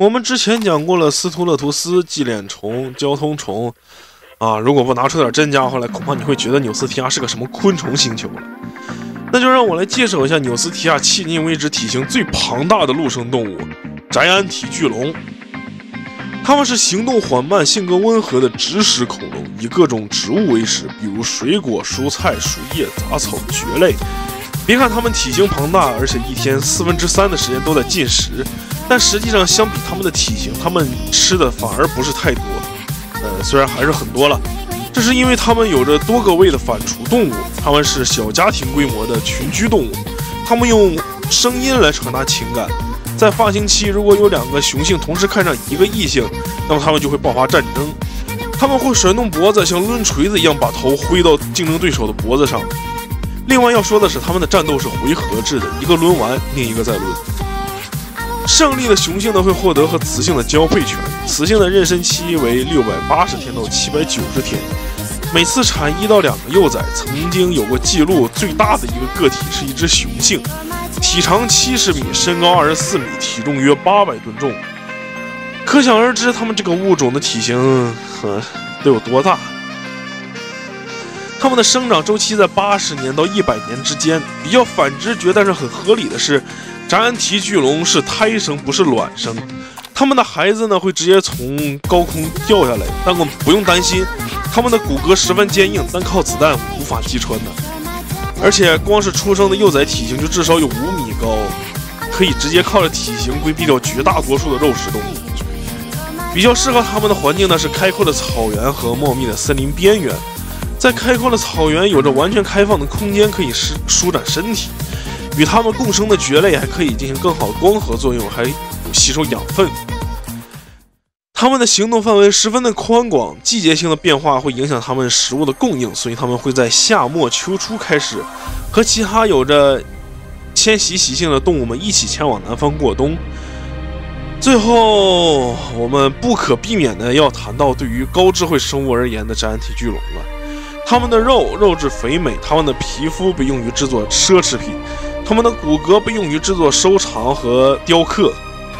我们之前讲过了斯图勒图斯、寄脸虫、交通虫啊，如果不拿出点真家伙来，恐怕你会觉得纽斯提亚是个什么昆虫星球了。那就让我来介绍一下纽斯提亚迄今为止体型最庞大的陆生动物——宅安体巨龙。它们是行动缓慢、性格温和的植食恐龙，以各种植物为食，比如水果、蔬菜、树叶、杂草、蕨类。别看它们体型庞大，而且一天3/4的时间都在进食，但实际上相比它们的体型，它们吃的反而不是太多。虽然还是很多了，这是因为它们有着多个胃的反刍动物，它们是小家庭规模的群居动物，它们用声音来传达情感。在发情期，如果有2个雄性同时看上一个异性，那么它们就会爆发战争。它们会甩动脖子，像抡锤子一样把头挥到竞争对手的脖子上。另外要说的是，它们的战斗是回合制的，一个抡完，另一个再抡。胜利的雄性呢会获得和雌性的交配权，雌性的妊娠期为680天到790天，每次产1到2个幼崽。曾经有过记录，最大的一个个体是一只雄性，体长70米，身高24米，体重约800吨重。可想而知，它们这个物种的体型得有多大。它们的生长周期在80年到100年之间。比较反直觉但是很合理的是，宅安体巨龙是胎生，不是卵生。它们的孩子呢会直接从高空掉下来，但我们不用担心，它们的骨骼十分坚硬，单靠子弹无法击穿的。而且光是出生的幼崽体型就至少有5米高，可以直接靠着体型规避掉绝大多数的肉食动物。比较适合它们的环境呢是开阔的草原和茂密的森林边缘。在开阔的草原有着完全开放的空间，可以舒展身体。与它们共生的蕨类还可以进行更好的光合作用，还有吸收养分。它们的行动范围十分的宽广，季节性的变化会影响它们食物的供应，所以它们会在夏末秋初开始和其他有着迁徙习性的动物们一起前往南方过冬。最后，我们不可避免的要谈到对于高智慧生物而言的宅安体巨龙了。它们的肉质肥美，它们的皮肤被用于制作奢侈品，它们的骨骼被用于制作收藏和雕刻。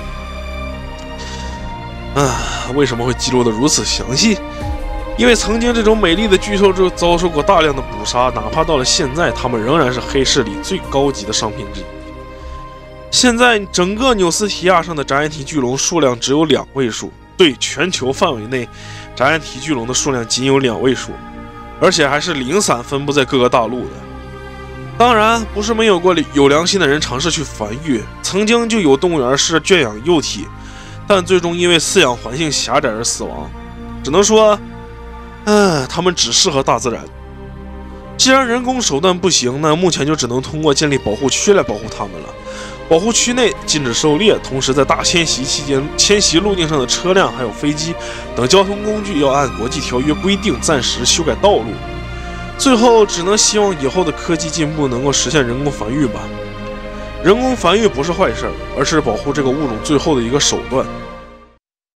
为什么会记录的如此详细？因为曾经这种美丽的巨兽就遭受过大量的捕杀，哪怕到了现在，它们仍然是黑市里最高级的商品之一。现在整个纽斯提亚上的宅安体巨龙数量只有2位数，对，全球范围内宅安体巨龙的数量仅有2位数。而且还是零散分布在各个大陆的。当然，不是没有过有良心的人尝试去繁育，曾经就有动物园是圈养幼体，但最终因为饲养环境狭窄而死亡。只能说，它们只适合大自然。既然人工手段不行，那目前就只能通过建立保护区来保护它们了。保护区内禁止狩猎，同时在大迁徙期间，迁徙路径上的车辆还有飞机等交通工具要按国际条约规定暂时修改道路。最后只能希望以后的科技进步能够实现人工繁育吧。人工繁育不是坏事，而是保护这个物种最后的一个手段。